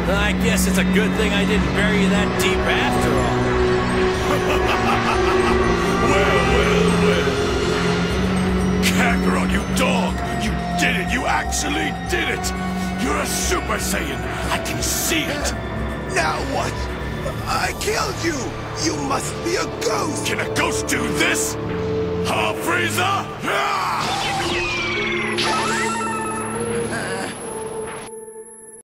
I guess it's a good thing I didn't bury you that deep after all. Well. Kakarot, you dog! You did it! You actually did it! You're a Super Saiyan! I can see it! Now what? I killed you! You must be a ghost! Can a ghost do this? Huh, Frieza? Ah!